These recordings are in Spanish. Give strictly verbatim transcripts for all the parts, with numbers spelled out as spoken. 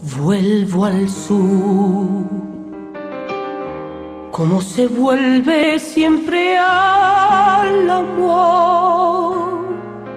Vuelvo al sur, como se vuelve siempre al amor.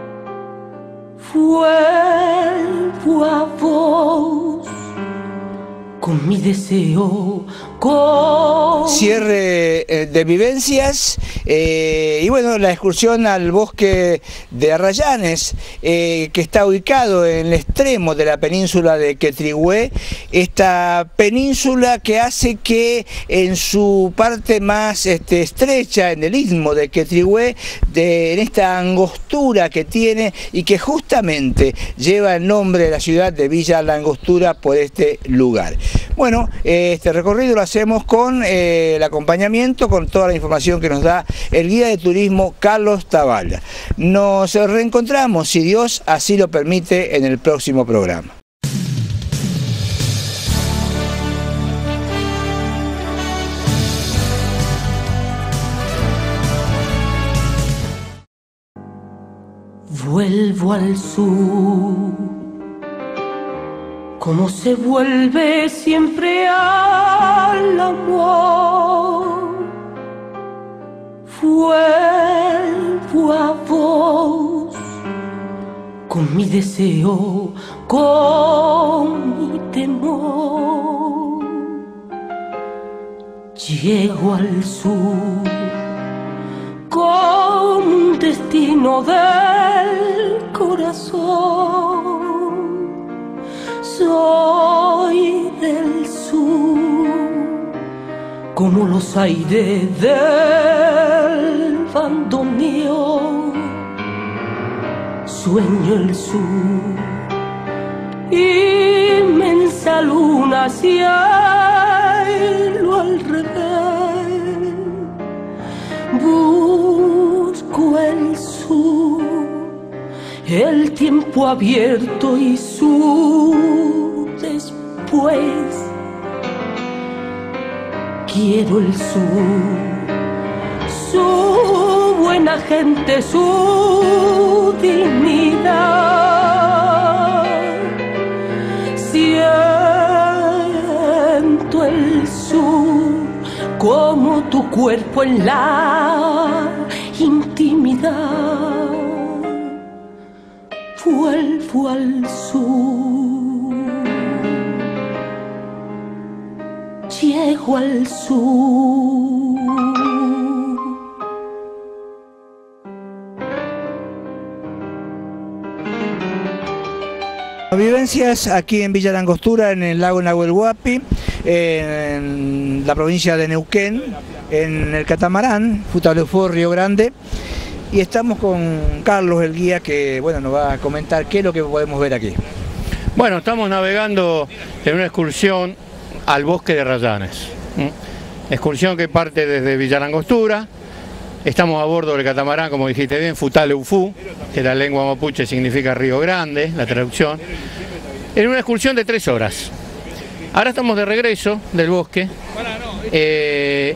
Vuelvo a vos, con mi deseo, con... Cierre eh, de vivencias eh, y bueno, la excursión al bosque de Arrayanes, eh, que está ubicado en el extremo de la península de Quetrigüé, esta península que hace que en su parte más este, estrecha, en el istmo de Quetrigüé, de, en esta angostura que tiene y que justamente lleva el nombre de la ciudad de Villa La Angostura por este lugar. Bueno, este recorrido lo hacemos con eh, el acompañamiento, con toda la información que nos da el guía de turismo Carlos Taballa. Nos reencontramos, si Dios así lo permite, en el próximo programa. Vuelvo al sur, como se vuelve siempre al amor. Vuelvo a vos, con mi deseo, con mi temor. Llego al sur con un destino del corazón. Soy del sur, como los aires del bandoneón. Sueño el sur, inmensa luna, cielo al revés. Busco el sur, el tiempo abierto y su después. Quiero el sur, su buena gente, su dignidad. Siento el sur como tu cuerpo en la intimidad. Vuelvo al sur, llego al sur. Vivencias aquí en Villa La Angostura, en el lago Nahuel Huapi, en la provincia de Neuquén, en el catamarán Futaleufó Río Grande. Y estamos con Carlos, el guía, que bueno, nos va a comentar qué es lo que podemos ver aquí. Bueno, estamos navegando en una excursión al bosque de Arrayanes. ¿Mm? Excursión que parte desde Villa La Angostura. Estamos a bordo del catamarán, como dijiste bien, Futaleufó, que la lengua mapuche significa Río Grande, la traducción. En una excursión de tres horas. Ahora estamos de regreso del bosque. Eh,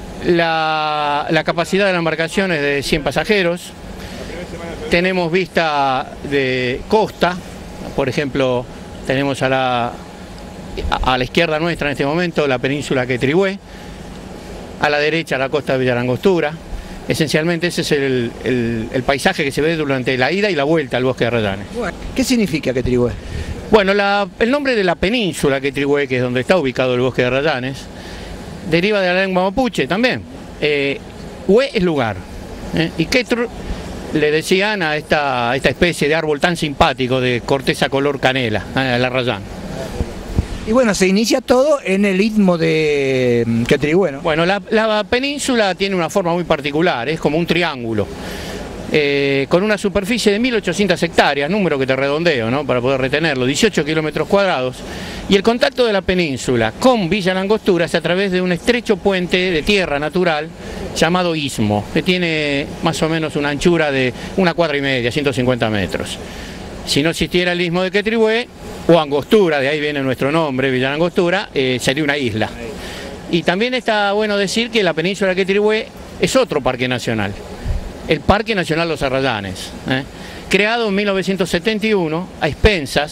La, la capacidad de la embarcación es de cien pasajeros. Tenemos vista de costa, por ejemplo, tenemos a la, a la izquierda nuestra en este momento la península Quetrigüé, a la derecha la costa de Villa La Angostura. Esencialmente ese es el, el, el paisaje que se ve durante la ida y la vuelta al bosque de Arrayanes. ¿Qué significa Quetrigüé? Bueno, la, el nombre de la península Quetrigüé, que es donde está ubicado el bosque de Arrayanes, deriva de la lengua mapuche también. Eh, Hue es lugar, eh, y Quetr le decían a esta, a esta especie de árbol tan simpático de corteza color canela, eh, el arrayán. Y bueno, se inicia todo en el istmo de Quetrigüé, ¿no? Bueno, la, la península tiene una forma muy particular, es como un triángulo, eh, con una superficie de mil ochocientas hectáreas, número que te redondeo, ¿no?, para poder retenerlo, dieciocho kilómetros cuadrados, y el contacto de la península con Villa La Angostura es a través de un estrecho puente de tierra natural llamado istmo, que tiene más o menos una anchura de una cuadra y media, ciento cincuenta metros. Si no existiera el istmo de Quetrigüé, o Angostura, de ahí viene nuestro nombre, Villa La Angostura, eh, sería una isla. Y también está bueno decir que la península de Quetrigüé es otro parque nacional, el Parque Nacional Los Arrayanes, ¿eh? creado en mil novecientos setenta y uno a expensas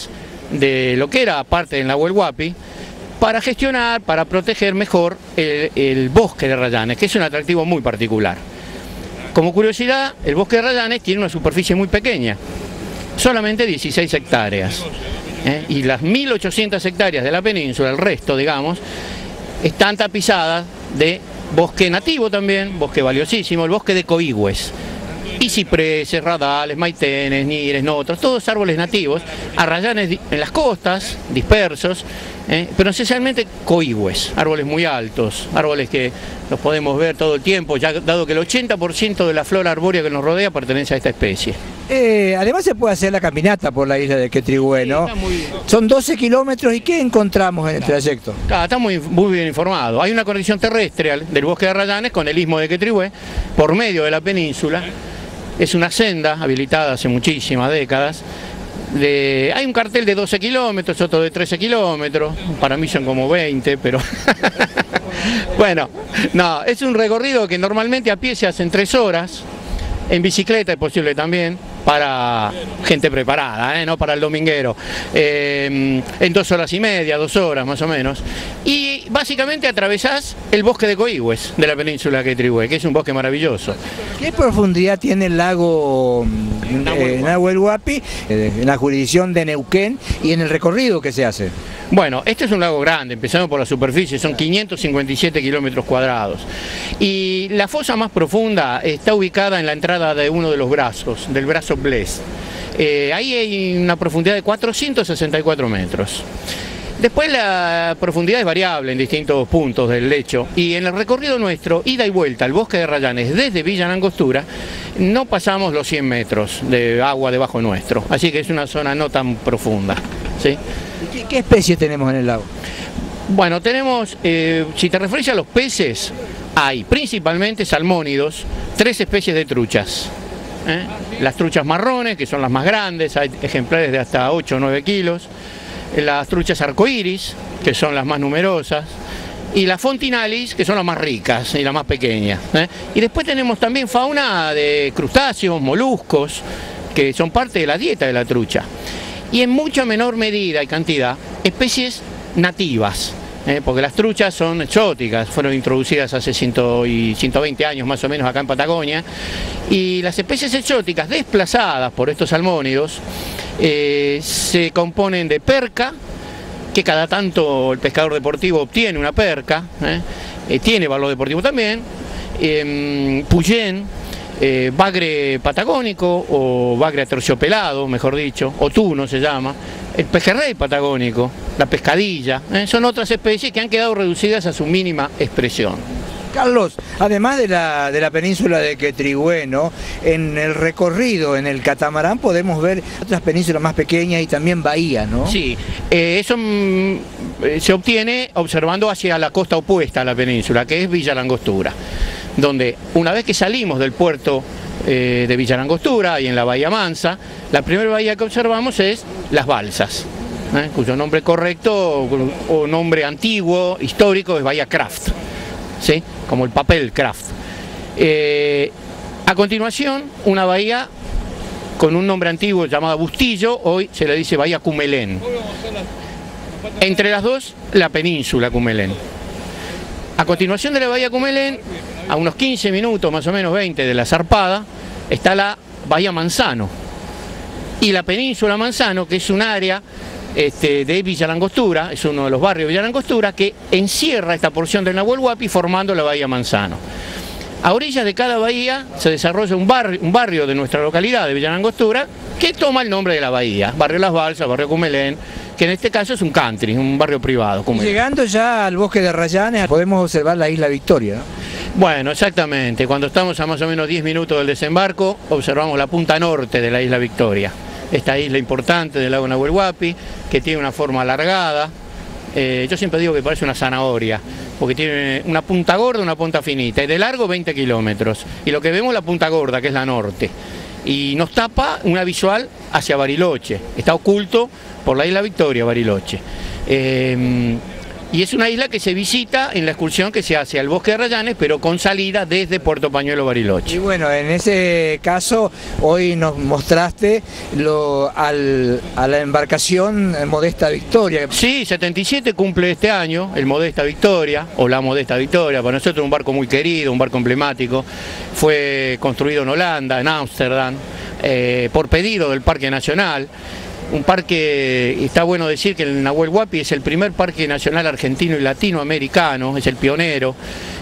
de lo que era parte del Nahuel Huapi, para gestionar, para proteger mejor el, el bosque de Rayanes, que es un atractivo muy particular. Como curiosidad, el bosque de Rayanes tiene una superficie muy pequeña, solamente dieciséis hectáreas, ¿eh? Y las mil ochocientas hectáreas de la península, el resto, digamos, están tapizadas de bosque nativo también, bosque valiosísimo, el bosque de coigües. Y cipreses, radales, maitenes, nires, notros, todos árboles nativos, a Rayanes en las costas, dispersos, ¿eh? Pero esencialmente coigües, árboles muy altos, árboles que los podemos ver todo el tiempo, ya dado que el ochenta por ciento de la flora arbórea que nos rodea pertenece a esta especie. Eh, además se puede hacer la caminata por la isla de Quetrigüé, ¿no? Sí, muy... Son doce kilómetros, ¿y qué encontramos en el trayecto? Claro, está muy, muy bien informado. Hay una conexión terrestre del bosque de Rayanes con el istmo de Quetrigüé, por medio de la península. Es una senda habilitada hace muchísimas décadas. De, hay un cartel de doce kilómetros, otro de trece kilómetros, para mí son como veinte, pero bueno, no, es un recorrido que normalmente a pie se hace en tres horas, en bicicleta es posible también, para gente preparada, ¿eh? No para el dominguero, eh, en dos horas y media, dos horas más o menos, y básicamente atravesás el bosque de coigües de la península de Quetrigüé, que es un bosque maravilloso. ¿Qué profundidad tiene el lago eh, Nahuel Huapi eh, en la jurisdicción de Neuquén y en el recorrido que se hace? Bueno, este es un lago grande, empezando por la superficie, son quinientos cincuenta y siete kilómetros cuadrados. Y la fosa más profunda está ubicada en la entrada de uno de los brazos, del brazo Bles. Eh, ahí hay una profundidad de cuatrocientos sesenta y cuatro metros. Después la profundidad es variable en distintos puntos del lecho, y en el recorrido nuestro, ida y vuelta al bosque de Rayanes desde Villa Langostura, no pasamos los cien metros de agua debajo nuestro, así que es una zona no tan profunda, ¿sí? ¿Qué, qué especies tenemos en el lago? Bueno, tenemos, eh, si te refieres a los peces, hay principalmente salmónidos, tres especies de truchas. ¿eh? Las truchas marrones, que son las más grandes, hay ejemplares de hasta ocho o nueve kilos. Las truchas arcoíris, que son las más numerosas, y las fontinalis, que son las más ricas y las más pequeñas. ¿eh? Y después tenemos también fauna de crustáceos, moluscos, que son parte de la dieta de la trucha. Y en mucha menor medida y cantidad, especies nativas, ¿eh? porque las truchas son exóticas, fueron introducidas hace ciento veinte años más o menos acá en Patagonia, y las especies exóticas desplazadas por estos salmónidos eh, se componen de perca, que cada tanto el pescador deportivo obtiene una perca, ¿eh? Eh, tiene valor deportivo también, eh, puyén, Eh, bagre patagónico o bagre aterciopelado, mejor dicho, o tuno se llama, el pejerrey patagónico, la pescadilla, ¿eh? son otras especies que han quedado reducidas a su mínima expresión. Carlos, además de la, de la península de Quetrigüé, ¿no? En el recorrido, en el catamarán, podemos ver otras penínsulas más pequeñas y también bahías, ¿no? Sí, eh, eso mm, se obtiene observando hacia la costa opuesta a la península, que es Villa Langostura, donde una vez que salimos del puerto eh, de Villa Langostura y en la Bahía Mansa, la primera bahía que observamos es Las Balsas, ¿eh? cuyo nombre correcto o, o nombre antiguo, histórico, es Bahía Kraft, ¿sí? como el papel Kraft. Eh, a continuación, una bahía con un nombre antiguo llamada Bustillo, hoy se le dice Bahía Cumelén. Entre las dos, la península Cumelén. A continuación de la Bahía Cumelén, a unos quince minutos, más o menos veinte de la zarpada, está la Bahía Manzano. Y la península Manzano, que es un área este, de Villa Langostura, es uno de los barrios de Villa Langostura, que encierra esta porción del Nahuel Huapi formando la Bahía Manzano. A orillas de cada bahía se desarrolla un barrio, un barrio de nuestra localidad de Villa Langostura que toma el nombre de la bahía, Barrio Las Balsas, Barrio Cumelén, que en este caso es un country, un barrio privado. Llegando ya al bosque de Rayanes podemos observar la isla Victoria, ¿no? Bueno, exactamente, cuando estamos a más o menos diez minutos del desembarco, observamos la punta norte de la isla Victoria, esta isla importante del lago Nahuel Huapi, que tiene una forma alargada, eh, yo siempre digo que parece una zanahoria, porque tiene una punta gorda, una punta finita, y de largo veinte kilómetros, y lo que vemos es la punta gorda, que es la norte, y nos tapa una visual hacia Bariloche, está oculto por la isla Victoria, Bariloche. Eh, y es una isla que se visita en la excursión que se hace al Bosque de Arrayanes, pero con salida desde Puerto Pañuelo Bariloche. Y bueno, en ese caso, hoy nos mostraste lo, al, a la embarcación Modesta Victoria. Sí, setenta y siete cumple este año el Modesta Victoria, o la Modesta Victoria. Para nosotros es un barco muy querido, un barco emblemático. Fue construido en Holanda, en Ámsterdam, eh, por pedido del Parque Nacional. Un parque, está bueno decir que el Nahuel Huapi es el primer parque nacional argentino y latinoamericano, es el pionero.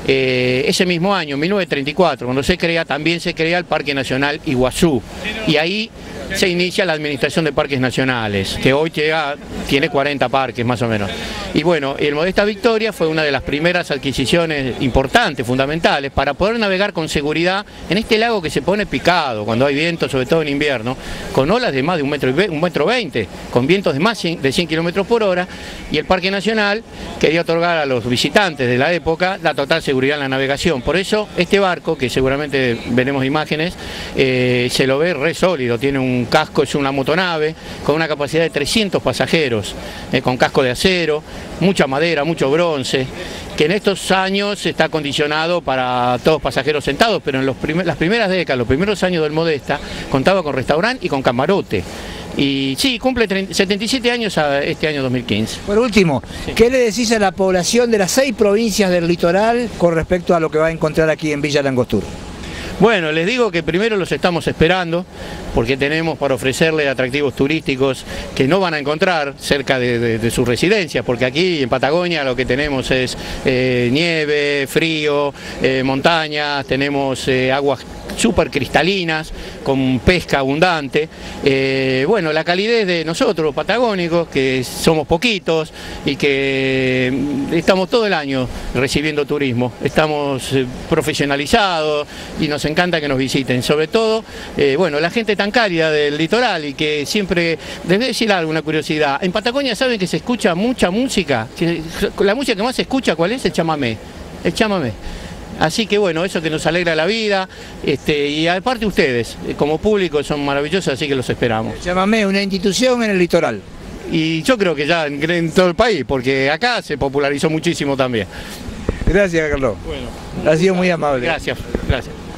Eh, ese mismo año, mil novecientos treinta y cuatro, cuando se crea, también se crea el Parque Nacional Iguazú. Y ahí se inicia la administración de parques nacionales, que hoy llega, tiene cuarenta parques más o menos. Y bueno, el Modesta Victoria fue una de las primeras adquisiciones importantes, fundamentales, para poder navegar con seguridad en este lago que se pone picado cuando hay viento, sobre todo en invierno, con olas de más de un metro, un metro veinte, con vientos de más de cien kilómetros por hora, y el Parque Nacional quería otorgar a los visitantes de la época la total seguridad en la navegación. Por eso este barco, que seguramente veremos imágenes, eh, se lo ve re sólido, tiene un casco, es una motonave con una capacidad de trescientos pasajeros, eh, con casco de acero, mucha madera, mucho bronce, que en estos años está acondicionado para todos pasajeros sentados, pero en los primer, las primeras décadas, los primeros años del Modesta, contaba con restaurante y con camarote. Y sí, cumple setenta y siete años a este año dos mil quince. Por último, sí. ¿Qué le decís a la población de las seis provincias del litoral con respecto a lo que va a encontrar aquí en Villa Langostura? Bueno, les digo que primero los estamos esperando porque tenemos para ofrecerles atractivos turísticos que no van a encontrar cerca de, de, de sus residencias, porque aquí en Patagonia lo que tenemos es eh, nieve, frío, eh, montañas, tenemos eh, aguas súper cristalinas, con pesca abundante. Eh, bueno, la calidez de nosotros, patagónicos, que somos poquitos y que estamos todo el año recibiendo turismo, estamos eh, profesionalizados y nos encanta que nos visiten, sobre todo, eh, bueno, la gente tan cálida del litoral y que siempre, les voy a decir algo, una curiosidad, en Patagonia saben que se escucha mucha música, que la música que más se escucha, ¿cuál es? El chamamé, el chamamé. Así que bueno, eso que nos alegra la vida, este, y aparte ustedes, como público, son maravillosos, así que los esperamos. El chamamé, una institución en el litoral. Y yo creo que ya en, en todo el país, porque acá se popularizó muchísimo también. Gracias, Carlos. Bueno, ha sido muy amable. Gracias, gracias.